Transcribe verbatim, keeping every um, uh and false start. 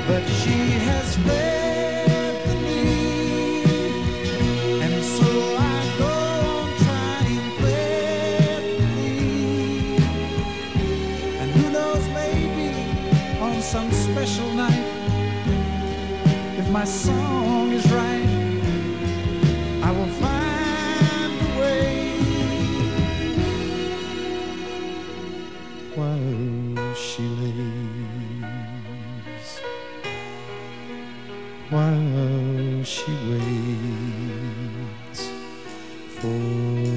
but she has felt the need, and so I go on trying prayerfully. And who knows, maybe on some special night, if my song is right, I will find a way. While she lays, while she waits for